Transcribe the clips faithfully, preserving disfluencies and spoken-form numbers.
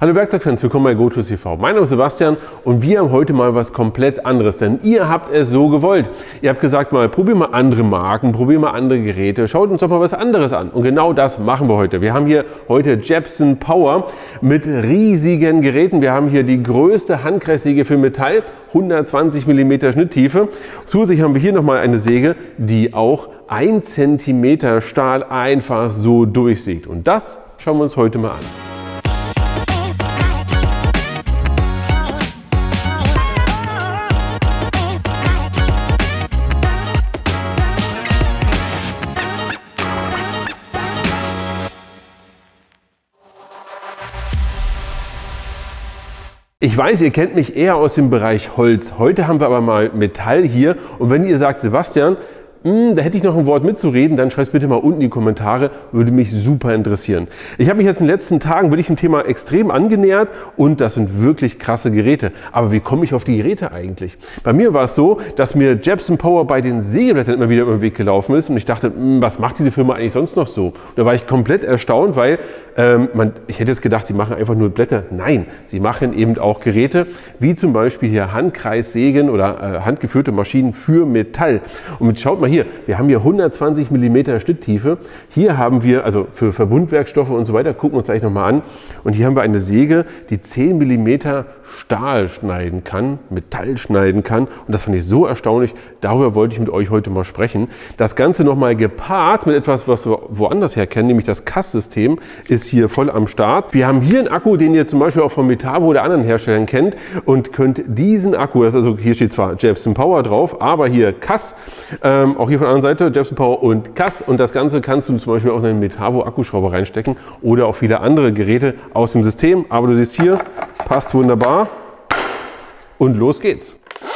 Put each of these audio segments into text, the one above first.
Hallo Werkzeugfans, willkommen bei GoTools.tv. Mein Name ist Sebastian und wir haben heute mal was komplett anderes, denn ihr habt es so gewollt. Ihr habt gesagt mal, probier mal andere Marken, probier mal andere Geräte, schaut uns doch mal was anderes an. Und genau das machen wir heute. Wir haben hier heute Jepson Power mit riesigen Geräten. Wir haben hier die größte Handkreissäge für Metall, hundertzwanzig Millimeter Schnitttiefe. Zusätzlich haben wir hier nochmal eine Säge, die auch ein Zentimeter Stahl einfach so durchsägt. Und das schauen wir uns heute mal an. Ich weiß, ihr kennt mich eher aus dem Bereich Holz. Heute haben wir aber mal Metall hier. Und wenn ihr sagt, Sebastian, mh, da hätte ich noch ein Wort mitzureden, dann schreibt es bitte mal unten in die Kommentare. Würde mich super interessieren. Ich habe mich jetzt in den letzten Tagen wirklich dem Thema extrem angenähert und das sind wirklich krasse Geräte. Aber wie komme ich auf die Geräte eigentlich? Bei mir war es so, dass mir Jepson Power bei den Sägeblättern immer wieder über den Weg gelaufen ist und ich dachte, mh, was macht diese Firma eigentlich sonst noch so? Und da war ich komplett erstaunt, weil Ähm, man, ich hätte jetzt gedacht, sie machen einfach nur Blätter. Nein, sie machen eben auch Geräte, wie zum Beispiel hier Handkreissägen oder äh, handgeführte Maschinen für Metall. Und mit, schaut mal hier, wir haben hier hundertzwanzig Millimeter Schnitttiefe. Hier haben wir, also für Verbundwerkstoffe und so weiter, gucken wir uns gleich nochmal an. Und hier haben wir eine Säge, die zehn Millimeter Stahl schneiden kann, Metall schneiden kann. Und das fand ich so erstaunlich, darüber wollte ich mit euch heute mal sprechen. Das Ganze nochmal gepaart mit etwas, was wir woanders her kennen, nämlich das C A S-System, ist hier voll am Start. Wir haben hier einen Akku, den ihr zum Beispiel auch von Metabo oder anderen Herstellern kennt und könnt diesen Akku, das ist also hier steht zwar Jepson Power drauf, aber hier C A S, ähm, auch hier von der anderen Seite Jepson Power und C A S und das Ganze kannst du zum Beispiel auch in einen Metabo Akkuschrauber reinstecken oder auch viele andere Geräte aus dem System. Aber du siehst hier, passt wunderbar und los geht's.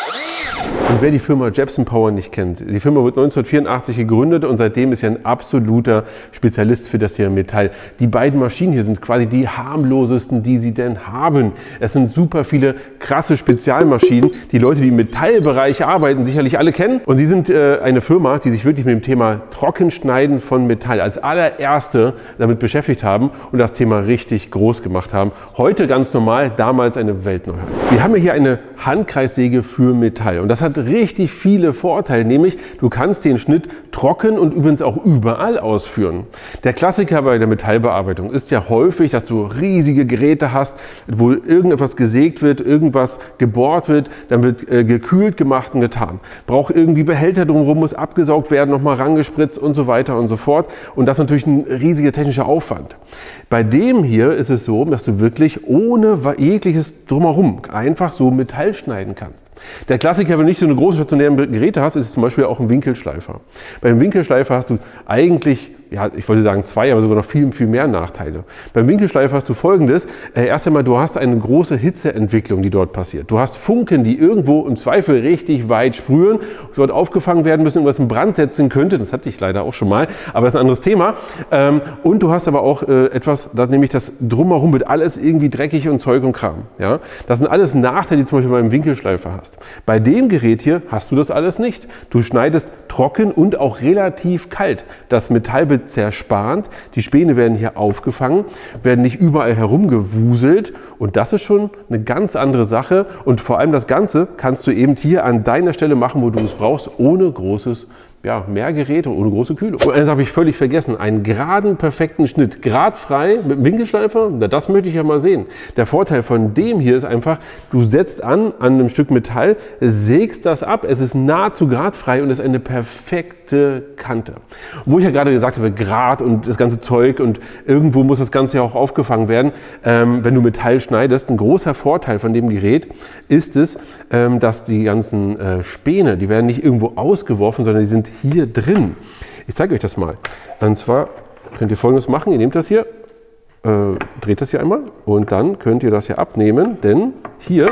Und wer die Firma Jepson Power nicht kennt, die Firma wurde neunzehnhundertvierundachtzig gegründet und seitdem ist ja ein absoluter Spezialist für das hier Metall. Die beiden Maschinen hier sind quasi die harmlosesten, die sie denn haben. Es sind super viele krasse Spezialmaschinen, die Leute, die im Metallbereich arbeiten, sicherlich alle kennen. Und sie sind äh, eine Firma, die sich wirklich mit dem Thema Trockenschneiden von Metall als allererste damit beschäftigt haben und das Thema richtig groß gemacht haben. Heute ganz normal, damals eine Weltneuheit. Wir haben hier eine Handkreissäge für Metall und das hat richtig viele Vorteile, nämlich du kannst den Schnitt trocken und übrigens auch überall ausführen. Der Klassiker bei der Metallbearbeitung ist ja häufig, dass du riesige Geräte hast, wo irgendetwas gesägt wird, irgendwas gebohrt wird, dann wird äh, gekühlt gemacht und getan. Braucht irgendwie Behälter drumherum, muss abgesaugt werden, nochmal rangespritzt und so weiter und so fort. Und das ist natürlich ein riesiger technischer Aufwand. Bei dem hier ist es so, dass du wirklich ohne jegliches Drumherum einfach so Metall schneiden kannst. Der Klassiker, wenn du nicht so eine große stationäre Geräte hast, ist zum Beispiel auch ein Winkelschleifer. Beim Winkelschleifer hast du eigentlich, ja, ich wollte sagen zwei, aber sogar noch viel, viel mehr Nachteile. Beim Winkelschleifer hast du Folgendes. Äh, erst einmal, du hast eine große Hitzeentwicklung, die dort passiert. Du hast Funken, die irgendwo im Zweifel richtig weit sprühen, dort aufgefangen werden müssen, irgendwas in Brand setzen könnte. Das hatte ich leider auch schon mal, aber das ist ein anderes Thema. Ähm, und du hast aber auch äh, etwas, das nämlich das Drumherum wird alles irgendwie dreckig und Zeug und Kram. Ja? Das sind alles Nachteile, die du zum Beispiel beim Winkelschleifer hast. Bei dem Gerät hier hast du das alles nicht. Du schneidest trocken und auch relativ kalt. Das Metall wird zerspannt, die Späne werden hier aufgefangen, werden nicht überall herumgewuselt und das ist schon eine ganz andere Sache und vor allem das Ganze kannst du eben hier an deiner Stelle machen, wo du es brauchst, ohne großes ja, mehr Geräte ohne große Kühlung. Und eines habe ich völlig vergessen, einen geraden, perfekten Schnitt, gradfrei mit dem Winkelschleifer, das möchte ich ja mal sehen. Der Vorteil von dem hier ist einfach, du setzt an, an einem Stück Metall, sägst das ab, es ist nahezu gradfrei und es ist eine perfekte Kante. Wo ich ja gerade gesagt habe, Grad und das ganze Zeug und irgendwo muss das Ganze ja auch aufgefangen werden, ähm, wenn du Metall schneidest. Ein großer Vorteil von dem Gerät ist es, ähm, dass die ganzen äh, Späne, die werden nicht irgendwo ausgeworfen, sondern die sind hier drin. Ich zeige euch das mal. Und zwar könnt ihr Folgendes machen. Ihr nehmt das hier, äh, dreht das hier einmal und dann könnt ihr das hier abnehmen, denn hier,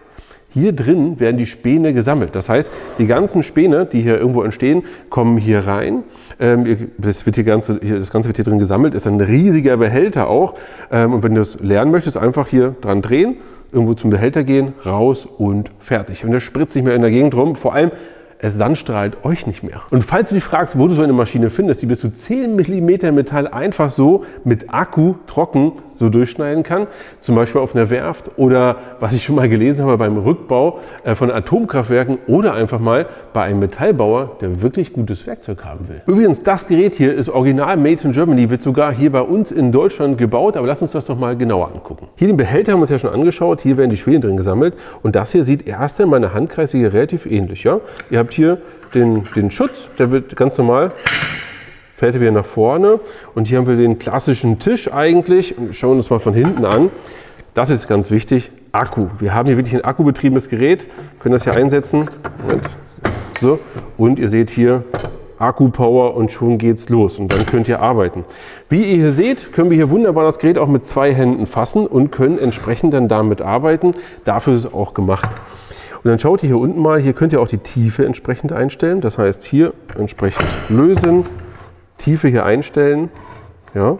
hier drin werden die Späne gesammelt. Das heißt, die ganzen Späne, die hier irgendwo entstehen, kommen hier rein. Ähm, das, wird hier ganze, hier, das Ganze wird hier drin gesammelt, ist ein riesiger Behälter auch. Ähm, und wenn du das lernen möchtest, einfach hier dran drehen, irgendwo zum Behälter gehen, raus und fertig. Und das spritzt nicht mehr in der Gegend rum. Vor allem, es sandstrahlt euch nicht mehr. Und falls du dich fragst, wo du so eine Maschine findest, die bis zu zehn Millimeter Metall einfach so mit Akku trocken so durchschneiden kann, zum Beispiel auf einer Werft oder, was ich schon mal gelesen habe, beim Rückbau von Atomkraftwerken oder einfach mal bei einem Metallbauer, der wirklich gutes Werkzeug haben will. Übrigens, das Gerät hier ist original made in Germany, wird sogar hier bei uns in Deutschland gebaut, aber lass uns das doch mal genauer angucken. Hier den Behälter haben wir uns ja schon angeschaut, hier werden die Schwelen drin gesammelt und das hier sieht erst einmal eine Handkreissäge relativ ähnlich. Ja? Ihr habt hier den, den Schutz, der wird ganz normal, fährt er wieder nach vorne und hier haben wir den klassischen Tisch eigentlich und schauen uns mal von hinten an. Das ist ganz wichtig, Akku. Wir haben hier wirklich ein akkubetriebenes Gerät, können das hier einsetzen. Moment. So. Und ihr seht hier Akku-Power und schon geht's los und dann könnt ihr arbeiten. Wie ihr hier seht, können wir hier wunderbar das Gerät auch mit zwei Händen fassen und können entsprechend dann damit arbeiten. Dafür ist es auch gemacht. Und dann schaut ihr hier unten mal, hier könnt ihr auch die Tiefe entsprechend einstellen. Das heißt hier entsprechend lösen, Tiefe hier einstellen, ja,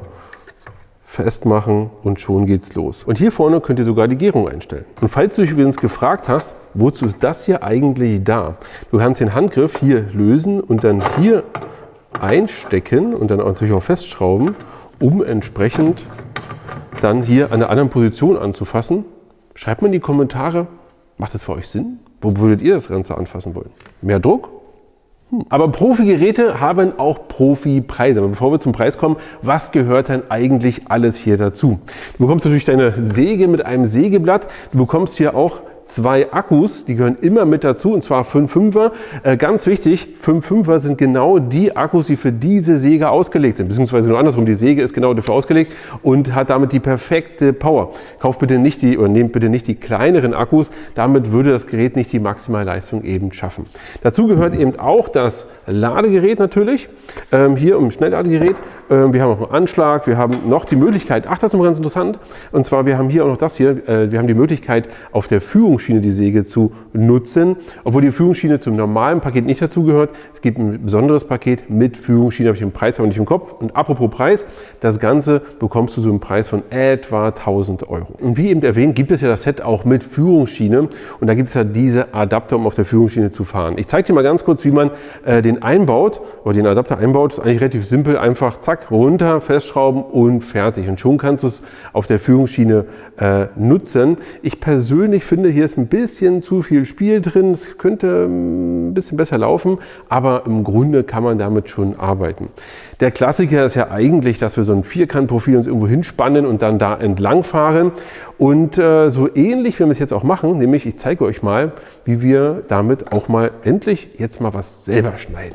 festmachen und schon geht's los. Und hier vorne könnt ihr sogar die Gärung einstellen. Und falls du dich übrigens gefragt hast, wozu ist das hier eigentlich da? Du kannst den Handgriff hier lösen und dann hier einstecken und dann auch natürlich auch festschrauben, um entsprechend dann hier an einer anderen Position anzufassen. Schreibt mal in die Kommentare, macht das für euch Sinn? Wo würdet ihr das Ganze anfassen wollen? Mehr Druck? Hm. Aber Profi-Geräte haben auch Profi-Preise. Aber bevor wir zum Preis kommen, was gehört denn eigentlich alles hier dazu? Du bekommst natürlich deine Säge mit einem Sägeblatt. Du bekommst hier auch zwei Akkus, die gehören immer mit dazu, und zwar fünf Fünfer. Äh, ganz wichtig, fünf Fünfer sind genau die Akkus, die für diese Säge ausgelegt sind, beziehungsweise nur andersrum, die Säge ist genau dafür ausgelegt und hat damit die perfekte Power. Kauft bitte nicht die, oder nehmt bitte nicht die kleineren Akkus, damit würde das Gerät nicht die maximale Leistung eben schaffen. Dazu gehört eben auch das Ladegerät natürlich, ähm, hier im Schnellladegerät. Ähm, wir haben auch einen Anschlag, wir haben noch die Möglichkeit, ach, das ist noch ganz interessant, und zwar wir haben hier auch noch das hier, äh, wir haben die Möglichkeit, auf der Führungsschiene die Säge zu nutzen, obwohl die Führungsschiene zum normalen Paket nicht dazugehört. Es gibt ein besonderes Paket mit Führungsschiene, habe ich den Preis aber nicht im Kopf. Und apropos Preis, das Ganze bekommst du so einen Preis von etwa tausend Euro. Und wie eben erwähnt, gibt es ja das Set auch mit Führungsschiene und da gibt es ja diese Adapter, um auf der Führungsschiene zu fahren. Ich zeige dir mal ganz kurz, wie man äh, den einbaut oder den Adapter einbaut. Das ist eigentlich relativ simpel, einfach zack, runter, festschrauben und fertig. Und schon kannst du es auf der Führungsschiene äh, nutzen. Ich persönlich finde, hier ist ein bisschen zu viel Spiel drin. Es könnte ein bisschen besser laufen, aber im Grunde kann man damit schon arbeiten. Der Klassiker ist ja eigentlich, dass wir so ein Vierkantprofil uns irgendwo hinspannen und dann da entlang fahren. Und äh, so ähnlich werden wir es jetzt auch machen, nämlich ich zeige euch mal, wie wir damit auch mal endlich jetzt mal was selber schneiden.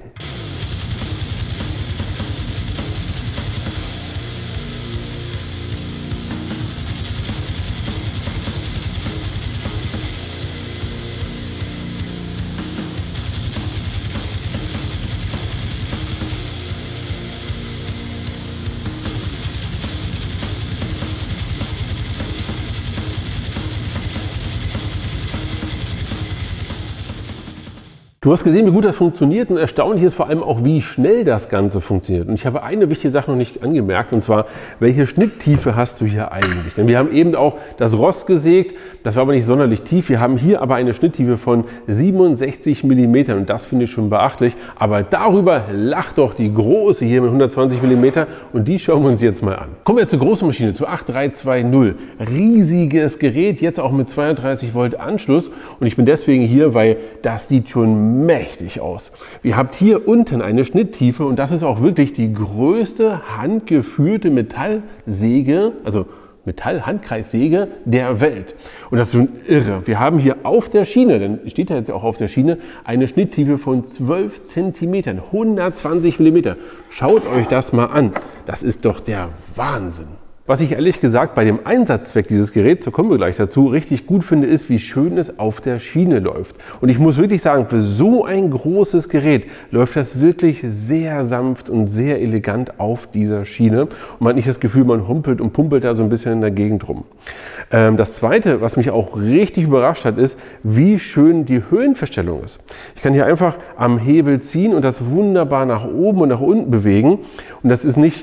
Du hast gesehen, wie gut das funktioniert und erstaunlich ist vor allem auch, wie schnell das Ganze funktioniert. Und ich habe eine wichtige Sache noch nicht angemerkt, und zwar, welche Schnitttiefe hast du hier eigentlich? Denn wir haben eben auch das Rost gesägt, das war aber nicht sonderlich tief. Wir haben hier aber eine Schnitttiefe von siebenundsechzig Millimeter und das finde ich schon beachtlich. Aber darüber lacht doch die große hier mit hundertzwanzig Millimeter und die schauen wir uns jetzt mal an. Kommen wir zur großen Maschine, zur acht drei zwei null. Riesiges Gerät, jetzt auch mit zweiunddreißig Volt Anschluss und ich bin deswegen hier, weil das sieht schon mächtig aus. Ihr habt hier unten eine Schnitttiefe und das ist auch wirklich die größte handgeführte Metallsäge, also Metall-Handkreissäge der Welt. Und das ist schon irre. Wir haben hier auf der Schiene, denn steht ja jetzt auch auf der Schiene, eine Schnitttiefe von zwölf Zentimetern, hundertzwanzig Millimeter. Schaut euch das mal an. Das ist doch der Wahnsinn. Was ich ehrlich gesagt bei dem Einsatzzweck dieses Geräts, da kommen wir gleich dazu, richtig gut finde, ist, wie schön es auf der Schiene läuft. Und ich muss wirklich sagen, für so ein großes Gerät läuft das wirklich sehr sanft und sehr elegant auf dieser Schiene. Und man hat nicht das Gefühl, man humpelt und pumpelt da so ein bisschen in der Gegend rum. Ähm, das Zweite, was mich auch richtig überrascht hat, ist, wie schön die Höhenverstellung ist. Ich kann hier einfach am Hebel ziehen und das wunderbar nach oben und nach unten bewegen. Und das ist nicht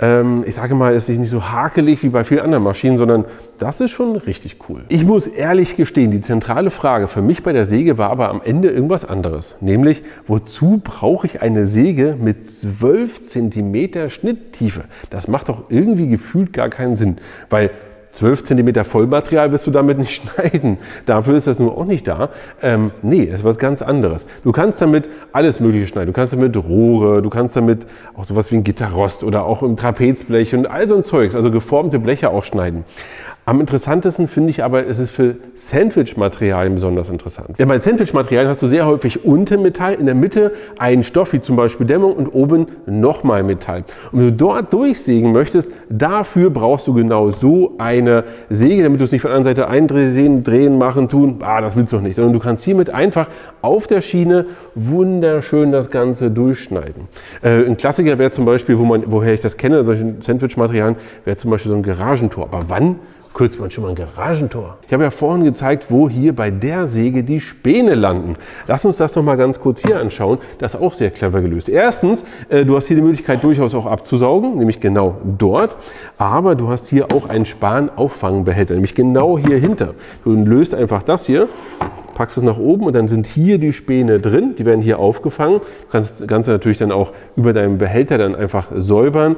Ähm, ich sage mal, es ist nicht so hakelig wie bei vielen anderen Maschinen, sondern das ist schon richtig cool. Ich muss ehrlich gestehen, die zentrale Frage für mich bei der Säge war aber am Ende irgendwas anderes. Nämlich, wozu brauche ich eine Säge mit zwölf Zentimeter Schnitttiefe? Das macht doch irgendwie gefühlt gar keinen Sinn, weil zwölf Zentimeter Vollmaterial wirst du damit nicht schneiden. Dafür ist das nur auch nicht da. Ähm, nee, das ist was ganz anderes. Du kannst damit alles Mögliche schneiden. Du kannst damit Rohre, du kannst damit auch sowas wie ein Gitterrost oder auch im Trapezblech und all so ein Zeugs, also geformte Bleche auch schneiden. Am interessantesten finde ich aber, es ist für Sandwich-Materialien besonders interessant. Denn bei Sandwich-Materialien hast du sehr häufig unten Metall, in der Mitte einen Stoff wie zum Beispiel Dämmung und oben nochmal Metall. Und wenn du dort durchsägen möchtest, dafür brauchst du genau so eine Säge, damit du es nicht von der anderen Seite eindrehen, drehen, machen, tun. Ah, das willst du noch nicht. Sondern du kannst hiermit einfach auf der Schiene wunderschön das Ganze durchschneiden. Äh, ein Klassiker wäre zum Beispiel, wo man, woher ich das kenne, solchen Sandwich-Materialien, wäre zum Beispiel so ein Garagentor. Aber wann kürzt man schon mal ein Garagentor? Ich habe ja vorhin gezeigt, wo hier bei der Säge die Späne landen. Lass uns das noch mal ganz kurz hier anschauen. Das ist auch sehr clever gelöst. Erstens, äh, du hast hier die Möglichkeit durchaus auch abzusaugen, nämlich genau dort. Aber du hast hier auch einen Span-Auffangbehälter, nämlich genau hier hinter. Du löst einfach das hier, packst es nach oben und dann sind hier die Späne drin, die werden hier aufgefangen. Du kannst das Ganze natürlich dann auch über deinen Behälter dann einfach säubern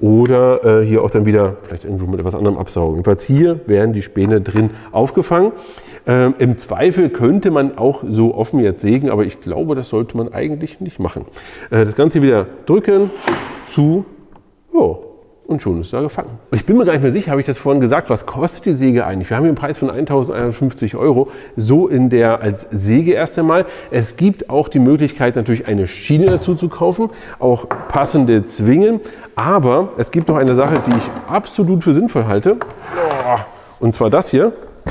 oder äh, hier auch dann wieder vielleicht irgendwo mit etwas anderem absaugen. Jedenfalls hier werden die Späne drin aufgefangen. Ähm, Im Zweifel könnte man auch so offen jetzt sägen, aber ich glaube, das sollte man eigentlich nicht machen. Äh, das Ganze wieder drücken, zu, oh. Und schon ist er gefangen. Und ich bin mir gar nicht mehr sicher, habe ich das vorhin gesagt, was kostet die Säge eigentlich? Wir haben hier einen Preis von eintausendeinhundertfünfzig Euro, so in der als Säge erst einmal. Es gibt auch die Möglichkeit, natürlich eine Schiene dazu zu kaufen, auch passende Zwingen. Aber es gibt noch eine Sache, die ich absolut für sinnvoll halte. Und zwar das hier.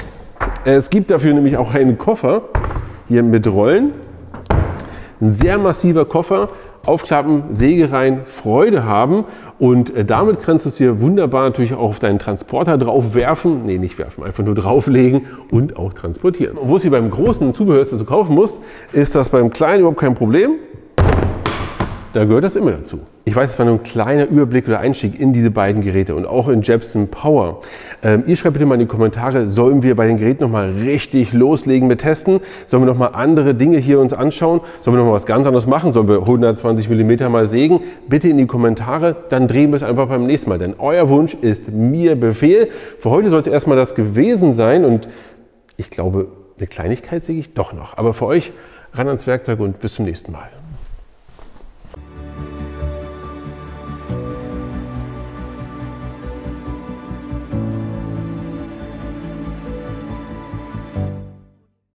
Es gibt dafür nämlich auch einen Koffer, hier mit Rollen. Ein sehr massiver Koffer. Aufklappen, Säge rein, Freude haben und äh, damit kannst du es dir wunderbar natürlich auch auf deinen Transporter drauf werfen, nee, nicht werfen, einfach nur drauflegen und auch transportieren. Und wo es hier beim großen Zubehör ist, das du kaufen musst, ist das beim kleinen überhaupt kein Problem. Da gehört das immer dazu. Ich weiß, es war nur ein kleiner Überblick oder Einstieg in diese beiden Geräte und auch in Jepson Power. Ähm, ihr schreibt bitte mal in die Kommentare, sollen wir bei den Geräten nochmal richtig loslegen mit Testen? Sollen wir nochmal andere Dinge hier uns anschauen? Sollen wir nochmal was ganz anderes machen? Sollen wir hundertzwanzig Millimeter mal sägen? Bitte in die Kommentare, dann drehen wir es einfach beim nächsten Mal. Denn euer Wunsch ist mir Befehl. Für heute soll es erstmal das gewesen sein und ich glaube, eine Kleinigkeit säge ich doch noch. Aber für euch ran ans Werkzeug und bis zum nächsten Mal.